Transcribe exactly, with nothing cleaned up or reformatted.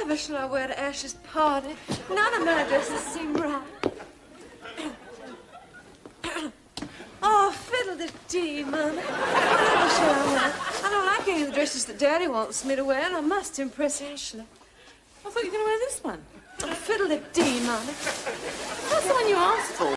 Whatever shall I wear to Ash's party? None of my dresses seem right. Oh, fiddle-de-dee, Mummy. Whatever shall I wear? I don't like any of the dresses that Daddy wants me to wear, and I must impress Ashley. I thought you were going to wear this one. Oh, fiddle-de-dee, Mummy. That's the one you asked for.